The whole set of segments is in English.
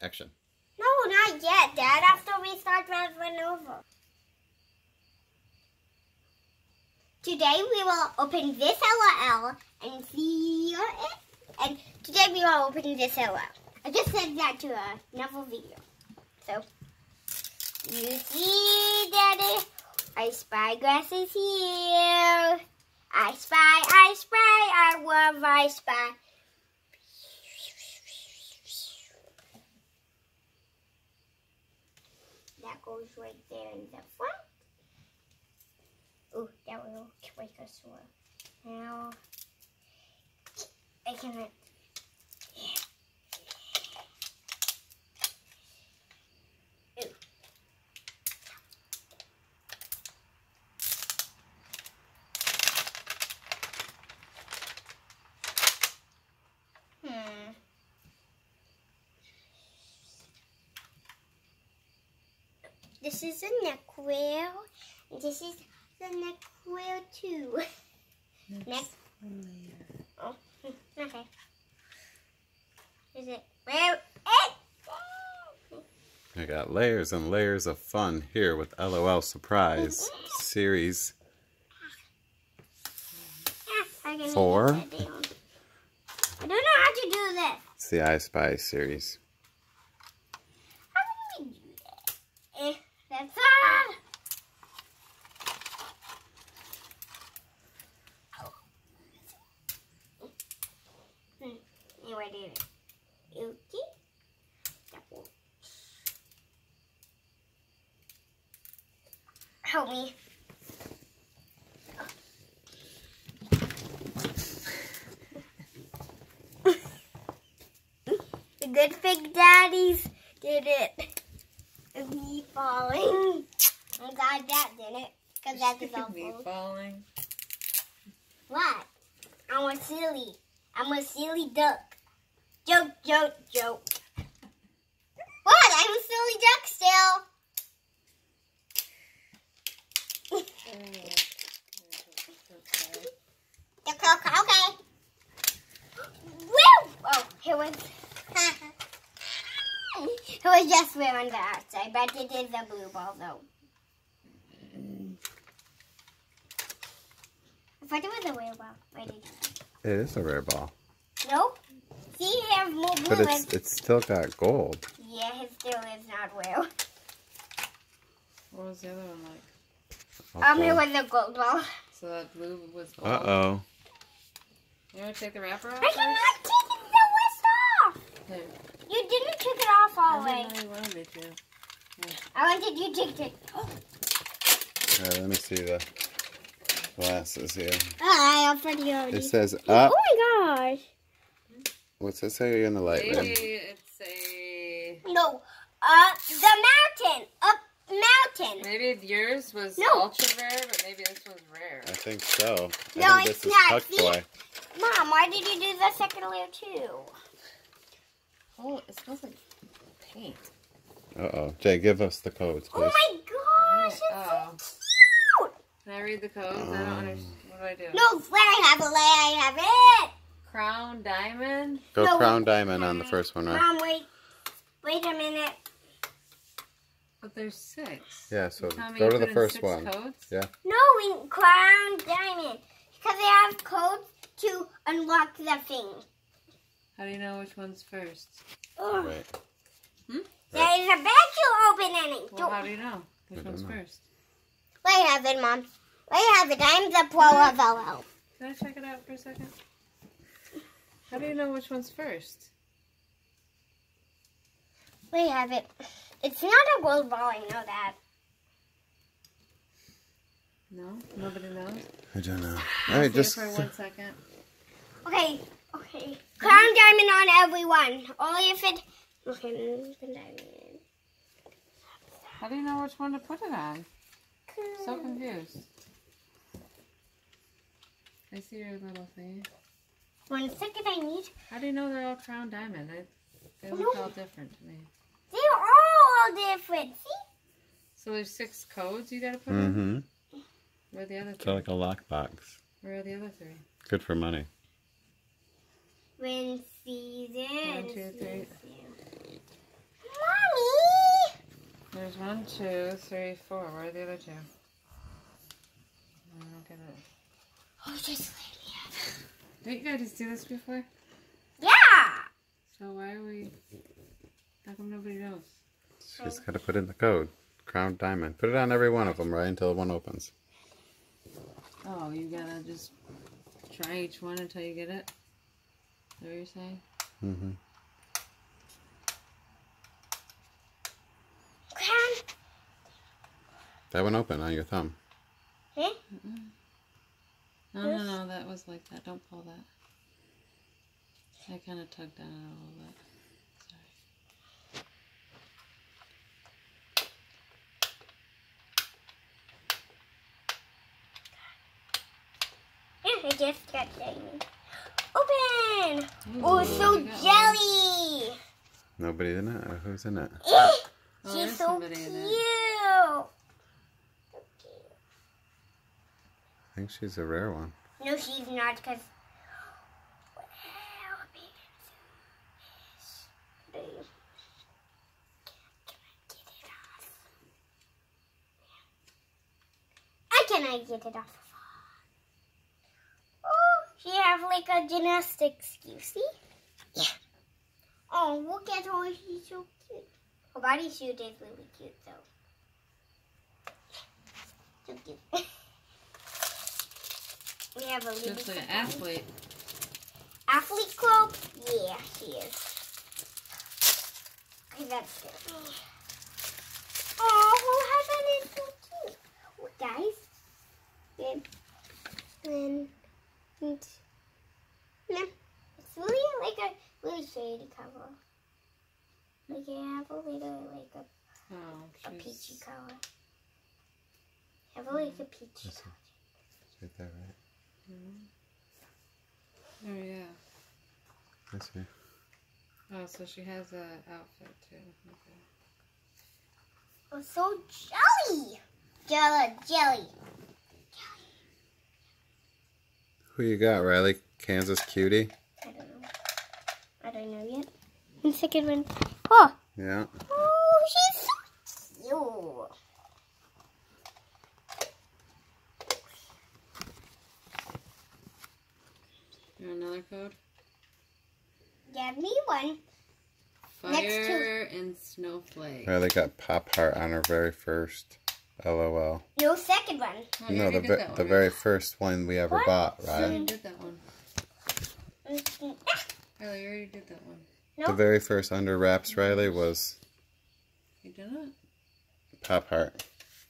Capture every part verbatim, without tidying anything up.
Action. No, not yet, Dad. After we start Run Over. Today we will open this L O L and see it. And today we will open this L O L. I just said that to another video. So, you see, Daddy? I spy glasses here. I spy, I spy, I love I spy. That goes right there in the front. Oh, that will make us swirl. Now, I can. Yeah. Ooh. Hmm. This is a neck wheel. And this is the neck wheel too. Neck. Oh, okay. Is it where it? I got layers and layers of fun here with L O L Surprise Series four. I don't know how to do this. It's the I Spy series. How do we do that? Eh, that's all. Anyway, do it. Okay. Help me. The good Big Daddies did it. Of me falling. I'm glad Dad did it. Because that is awful. Me falling. What? I'm a silly. I'm a silly duck. Joke, joke, joke. What? I'm a silly duck still. Okay. Woo! Oh, it was. It was just weird on the outside, but it is a blue ball though. I thought it was a real ball. Why did you? It is a rare ball. No? See, he has more blue. But it's, it's still got gold. Yeah, his still is not real. What was the other one like? Um, Okay. it was a gold ball. So that blue was gold. Uh-oh. You want to take the wrapper off? I cannot take the list off. Here. You didn't take it off all the I way. didn't know you wanted me to. Here. I wanted you to take it. Oh. Alright, let me see the glasses here. I already already. It says up. Oh my gosh. What's it say? You're in the light, Maybe man. it's a... No. Uh, the mountain. Up mountain. Maybe yours was No. ultra rare, but maybe this was rare. I think so. I No, think it's this is not. Puck See? Boy. Mom, why did you do the second layer too? Oh, it smells like paint. Uh-oh. Jay, give us the codes, Oh please. my gosh, it's Oh. so cute. Can I read the code? I don't understand. What do I do? No, let I have it, let I have it. Crown Diamond? Go No, Crown Diamond on the first one, right? Mom, wait. Wait a minute. But there's six. Yeah, so You telling me go you to the put in first six one. Codes? Yeah. No, we crown diamond. Because they have codes to unlock the thing. How do you know which one's first? Ugh. Right. Hmm? There is a bag to open in it. Well, how do you know which I don't one's know. first? Let I have it, Mom. Let I have it. I'm the pro of L O L. Can I check it out for a second? How do you know which one's first? Let I have it. It's not a gold ball, I know that. No? Nobody knows? I don't know. I'll All right, see just... it for one second. Okay, okay. Crown diamond on everyone. Only if it... Okay, diamond. How do you know which one to put it on? So confused. I see your little thing. One second, I need... How do you know they're all crown diamond? I, they look all different to me. They're all different. See? So there's six codes you gotta put in? Mm-hmm. Where are the other It's three? like a lockbox. Where are the other three? Good for money. When season. One, two, three. One, two, three, four. Where are the other two? I don't get it. Oh, just lady. Didn't you guys do this before? Yeah. So why are we... How come nobody knows? She's got to put in the code. Crown diamond. Put it on every one of them, right? Until one opens. Oh, you gotta just try each one until you get it? Is that what you're saying? Mm-hmm. Crown. That one open on your thumb. Huh? No, no, no. That was like that. Don't pull that. I kind of tugged on it a little bit. Yeah, I just got diamond. Open. Ooh, Oh, so we got one. jelly. Nobody in it? Or who's in it? Oh, She's there's so somebody cute. in it. So cute. I think she's a rare one. No, she's not, because... I cannot get it off. Oh, she have like a gymnastics, you see? Yeah. Oh, look at her, she's so cute. Her bodysuit is really cute, though. So cute. We have a She little looks like an athlete. athlete club. Yeah, she is. Okay, that's good. Oh, who has that? It's so cute. Oh, guys. Good. And, and, no, it's really like a really shady color. Like you have a little like a, Oh, a she's... peachy color. Have a like a peachy Yes, sir. color. It's right there, right? Mm-hmm. Oh, yeah. This here. Oh, so she has an outfit, too. Okay. Oh, so jelly. Jelly, jelly. Who you got, Riley? Kansas Cutie? I don't know. I don't know yet. The second one. Oh. Yeah. Oh, she's so cute. You want another code? Give me one. Fire and Snowflake. Riley got Pop Heart on her very first LOL. No second one. Oh, you No, already the did ve- that the one, very right? first one we ever What? bought, You right? already did that one. Mm, Oh, you already did that one. No. The very first Under Wraps, Riley, was You did it? Pop Heart.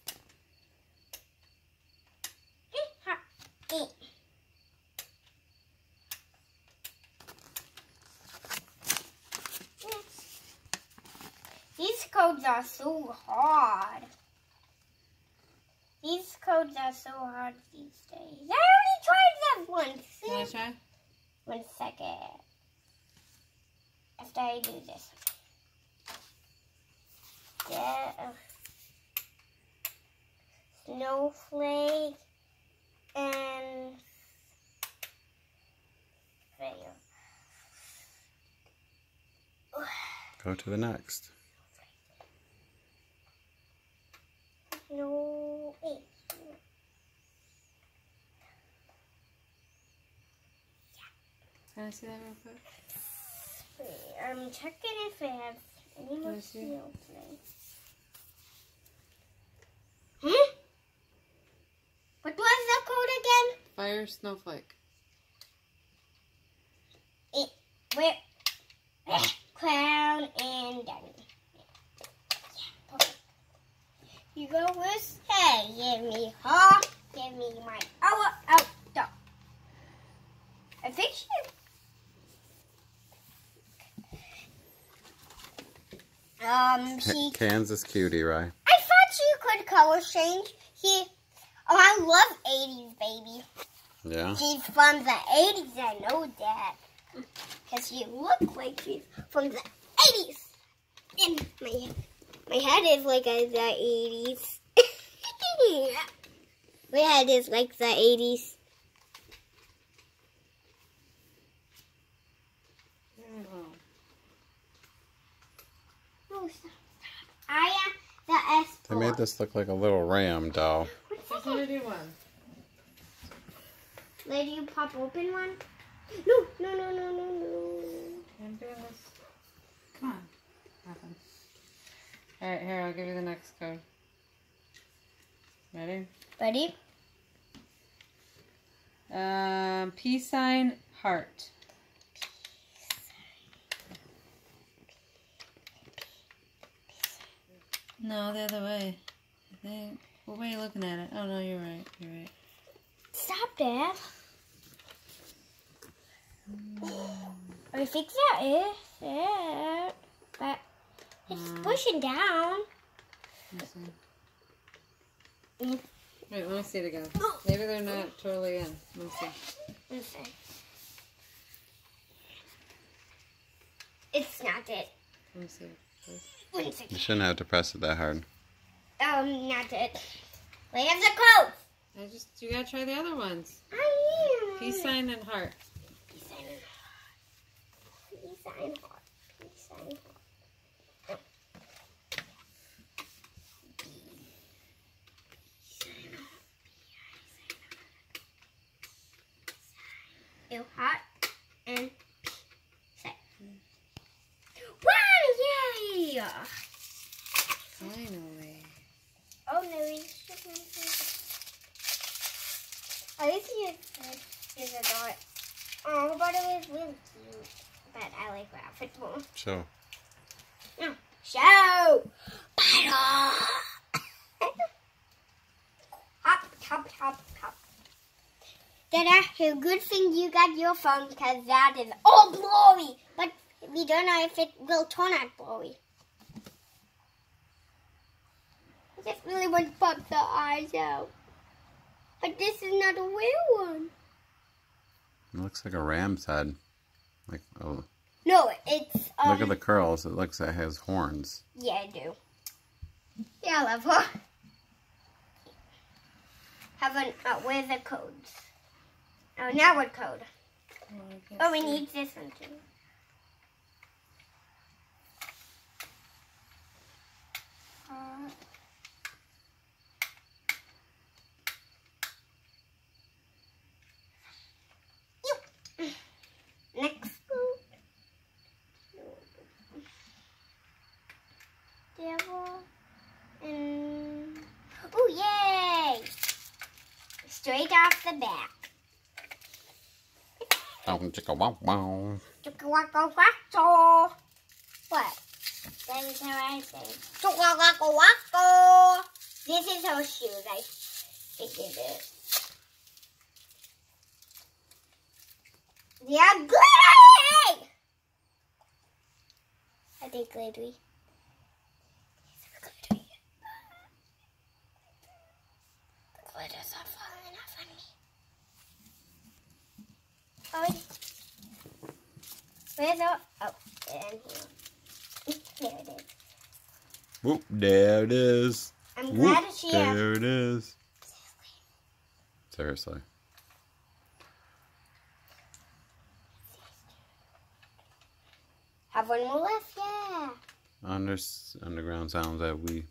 These codes are so hard. These codes are so hard these days. I already tried that once. Want to try? One second. After I do this. Yeah. Snowflake and fail. Go to the next. No, wait. Can I see that real quick? Wait, I'm checking if I have any more Let me see. snowflake. Hmm? What was the code again? Fire Snowflake. It, where? Crown and diamond. Yeah, perfect. You go with, hey, give me huh? Give me my hour out dog. I think she. Um, she. Kansas Cutie, right? I thought she could color change. He. Oh, I love eighties, baby. Yeah. She's from the eighties, I know that. Because she looks like she's from the eighties. And my, my head is like a, the eighties. My head is like the eighties. Oh. Oh, stop. I am the S. They made this look like a little ram doll. Let's do one. Let you pop open one? No, no, no, no, no, no. I'm doing this. Come on. Happen. Alright, here, I'll give you the next code. Ready? Ready? Um, peace sign, heart. No, the other way. I think. What way are you looking at it? Oh, no, you're right. You're right. Stop, Dad. I think that is it. But it's Mm. pushing down. Let me see. Mm. Wait, let me see it again. Maybe they're not totally in. Let me see. Let's see. It's not it. Let me see. One You second. shouldn't have to press it that hard. Um, not it. Where's the code? I just, you gotta try the other ones. I am. Peace sign and heart. Peace sign and heart. Peace sign heart. Peace sign heart. You heart and sign. Wow! Yay! Finally. Oh no, it's just my favorite. At least you is a dot. Oh, but it was really cute. But I like Rabbit more. So, No. Show! Battle! Hop, hop, hop, hop. Dada, a good thing you got your phone because that is all blurry. But we don't know if it will turn out blurry. I just really want to pop the eyes out. But this is not a real one. it looks like a ram's head. Like, oh, No, it's um. look at the curls. It looks like it has horns. Yeah, I do. Yeah, I love her. Have an uh, where's the codes? Oh, now what code? Oh, I can't Oh, we see. need this one too. Uh, Yep. Next code. Devil and oh yay! Straight off the back. Oh, chicka wow wow. Chugga-wacka-wacka. What? That is how I say. Chugga-wacka-wacka. This is her shoes. I figured it. They are glittery! Are they glittery? These are glittery. The glitters are falling off on me. Oh, where's the... Oh, and here. There it is. Whoop, there it is. I'm Whoop, glad it's here. there it is. Seriously. Have one more left, yeah. Under, underground sounds that we...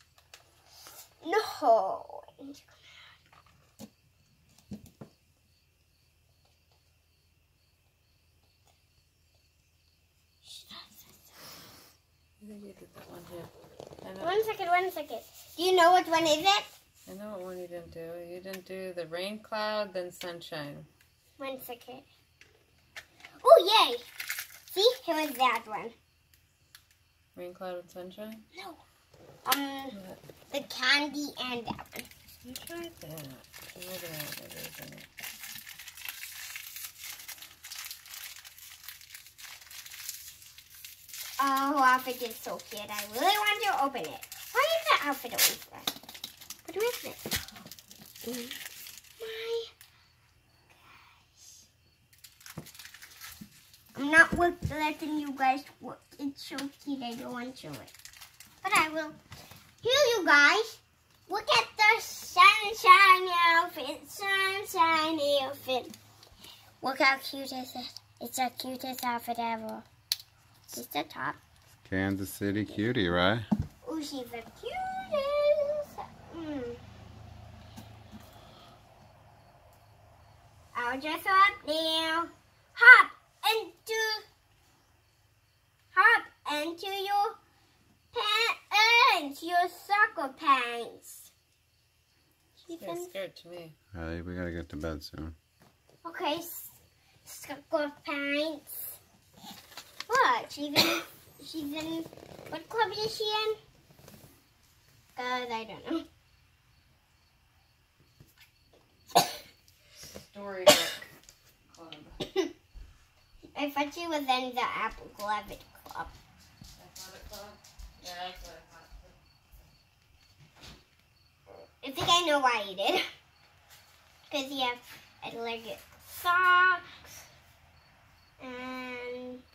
No. I think you did that one here. I know, One second, one second. Do you know which one is it? I know what one you didn't do. You didn't do the rain cloud, then sunshine. One second. Oh, yay. See, here was that one. Rain cloud and sunshine? No. Um, What? the candy and that one. You tried that. Try that. That isn't it. Oh, outfit is so cute. I really want to open it. Why is that outfit always red? What is it? Mm. My gosh. I'm not worth letting you guys work. It's so cute. I don't want to show it. But I will. Here, you guys. Look at the sunshine outfit. Sunshine outfit. Look how cute is it. It's the cutest outfit ever. Just the top. Kansas City cutie, right? Oh, she's the cutest. I'll dress her up now. Hop into, hop into your pants, your soccer pants. She's You're in, scared to me. Riley, we gotta get to bed soon. okay, s- soccer pants. What? She's in, she's in, what club is she in? Cause I don't know. Storybook Club. I thought she was in the Apple Club Club. Athletic Club? Yeah, that's what I I think I know why you did. Because you have elegant socks and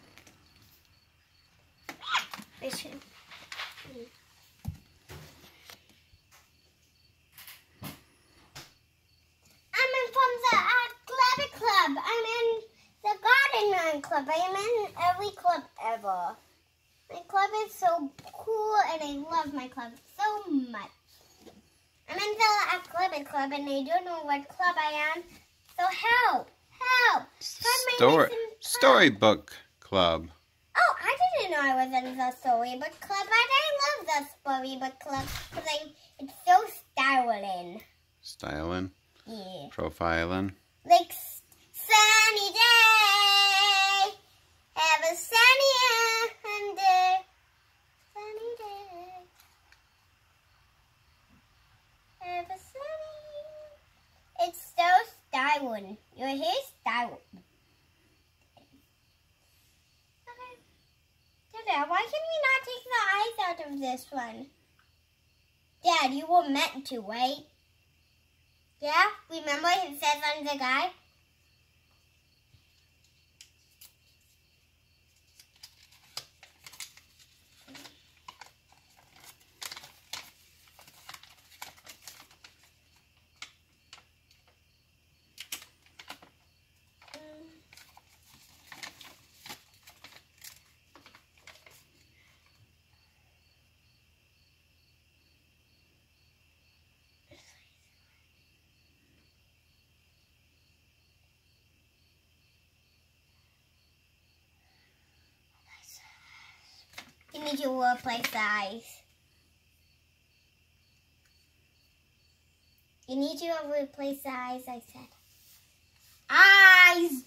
this one. I'm in from the athletic club. I'm in the garden run club. I am in every club ever. My club is so cool and I love my club so much. I'm in the athletic club and I don't know what club I am. So help! Help! Find my Story, missing club. Storybook Club. Oh, I didn't know I was in the storybook club, but I love the storybook club because it's so styling. Styling, Yeah. profiling. Like s- sunny day. Have a sunny day. Sunny day. Have a sunny. It's so styling. Your hair's styling. Okay. Dada, why can we not take the eyes out of this one? Dad, you were meant to, right? Yeah? Remember it says on the guy? You need to replace the eyes. You need to replace the eyes, I said. Eyes!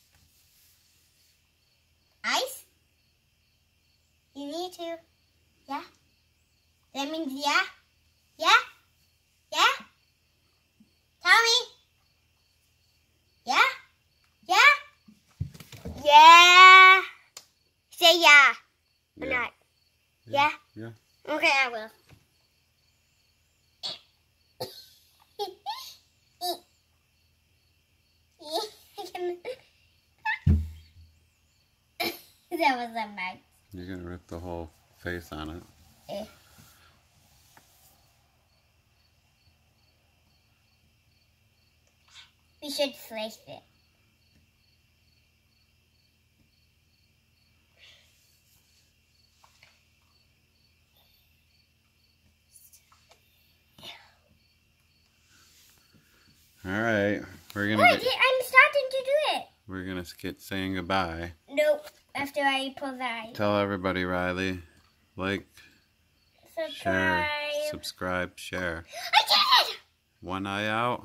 Eyes? You need to. Yeah? That means yeah? Yeah? Yeah? Tommy? Yeah? Yeah? Yeah? Say yeah. Or Yeah. not. Yeah? Yeah. Okay, I will. That was a mess. You're gonna rip the whole face on it. Eh. We should slice it. All right, we're gonna Wait, get, I'm starting to do it. we're gonna get saying goodbye. Nope. After I pull the eye. Tell everybody, Riley, like, share, Subscribe. subscribe, share. I did it! One eye out.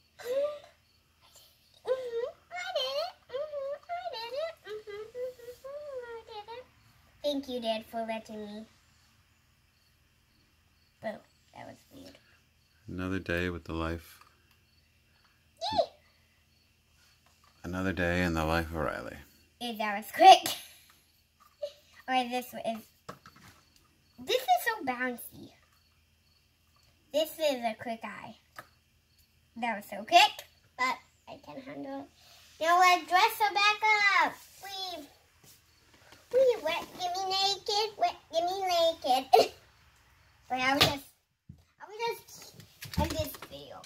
Mhm, I did it. Mhm, I did it. Mhm, mhm, I did it. Thank you, Dad, for letting me. Boo. That was weird. Another day with the life. Yee! Another day in the life of Riley. If that was quick. Or this is. This is so bouncy. This is a quick eye. That was so quick, but I can handle it. Now let's dress her back up. Please. Please, wet, get me naked. Wet, get me naked. But I was just, I was just end this video.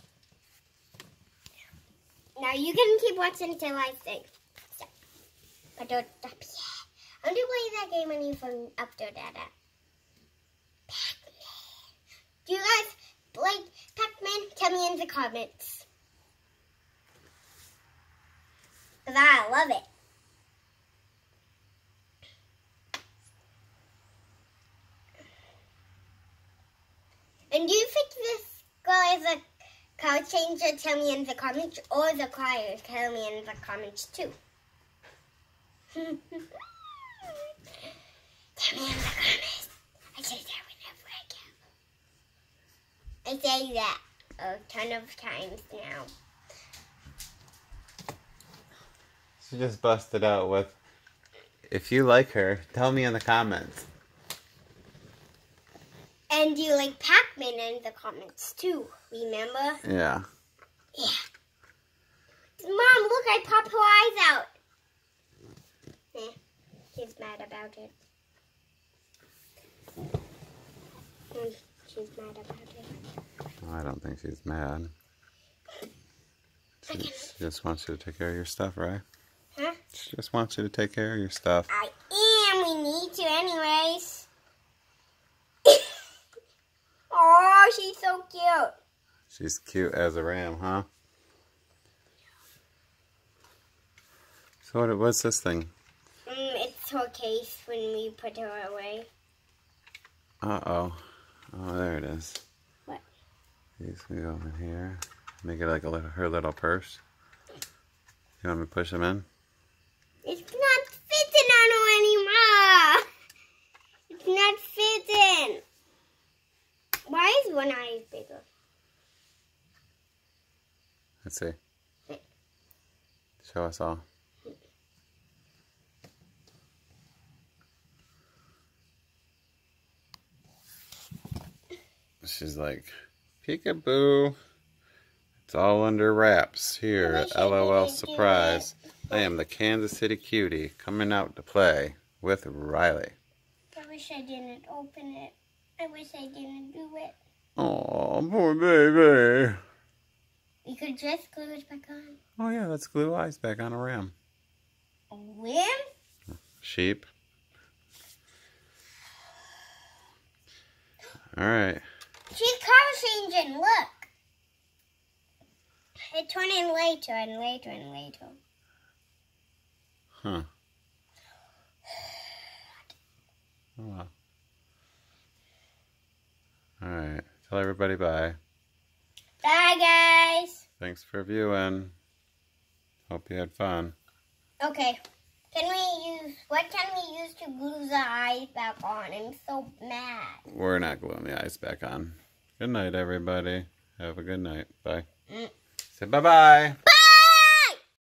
Now you can keep watching until I say stop. But don't stop yet. I'm gonna play that game on you from up to Dada. Pac-Man. Do you guys like Pac-Man? Tell me in the comments. Because I love it. And do you think this girl is a color changer? Tell me in the comments. Or the crier? Tell me in the comments too. Tell me in the comments. I say that whenever I can. I say that a ton of times now. She just busted out with, if you like her, tell me in the comments. And do you like Pac-Man in the comments too, remember? Yeah. Yeah. Mom, look, I popped her eyes out. Eh, she's mad about it. Mm, she's mad about it. I don't think she's mad. She, she just wants you to take care of your stuff, right? Huh? She just wants you to take care of your stuff. I am. We need to anyways. Oh, she's so cute. She's cute as a ram, huh? So what, what's this thing? Mm, it's her case when we put her away. Uh-oh. Oh, there it is. What? These can go in here. Make it like a little, her little purse. You want me to push them in? It's not fitting on her anymore. It's not fitting. Why is one eye bigger? Let's see. Show us all. She's like, peekaboo. It's all under wraps here at L O L Surprise. I am the Kansas City Cutie coming out to play with Riley. I wish I didn't open it. I wish I didn't do it. Oh, poor baby. You could just glue it back on. Oh yeah, let's glue eyes back on a ram. A ram? Sheep. Alright. She's color changing, look. It turned in later and later and later. Huh. Oh well. Alright. Tell everybody bye. Bye, guys. Thanks for viewing. Hope you had fun. Okay. Can we use, what can we use to glue the eyes back on? I'm so mad. We're not gluing the eyes back on. Good night, everybody. Have a good night. Bye. Mm. Say bye-bye.